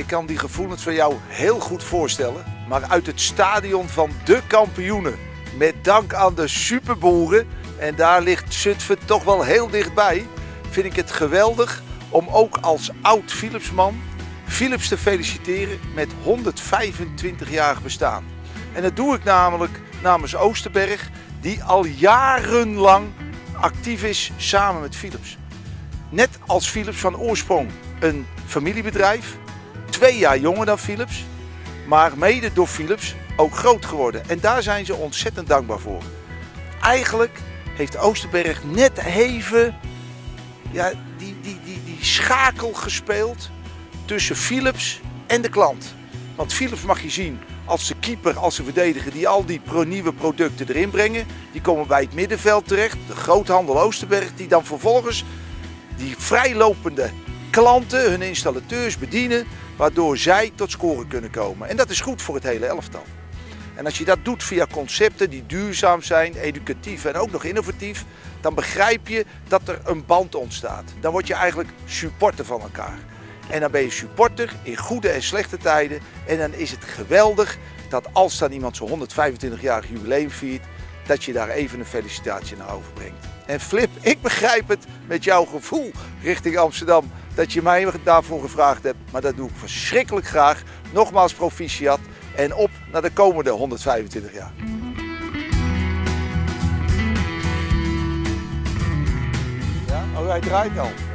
ik kan die gevoelens van jou heel goed voorstellen. Maar uit het stadion van de kampioenen, met dank aan de superboeren, en daar ligt Zutphen toch wel heel dichtbij, vind ik het geweldig om ook als oud Philipsman Philips te feliciteren met 125-jarig bestaan. En dat doe ik namelijk namens Oosterberg, die al jarenlang actief is samen met Philips. Net als Philips van oorsprong een familiebedrijf, 2 jaar jonger dan Philips, maar mede door Philips ook groot geworden. En daar zijn ze ontzettend dankbaar voor. Eigenlijk heeft Oosterberg net even die schakel gespeeld tussen Philips en de klant. Want Philips mag je zien als de keeper, als de verdediger die al die nieuwe producten erin brengen. Die komen bij het middenveld terecht, de groothandel Oosterberg, die dan vervolgens die vrijlopende klanten, hun installateurs bedienen, waardoor zij tot scoren kunnen komen. En dat is goed voor het hele elftal. En als je dat doet via concepten die duurzaam zijn, educatief en ook nog innovatief, dan begrijp je dat er een band ontstaat. Dan word je eigenlijk supporter van elkaar. En dan ben je supporter in goede en slechte tijden. En dan is het geweldig dat als dan iemand zo'n 125-jarig jubileum viert, dat je daar even een felicitatie naar overbrengt. En Flip, ik begrijp het met jouw gevoel richting Amsterdam dat je mij daarvoor gevraagd hebt. Maar dat doe ik verschrikkelijk graag. Nogmaals proficiat en op naar de komende 125 jaar. Ja? Oh, hij draait al.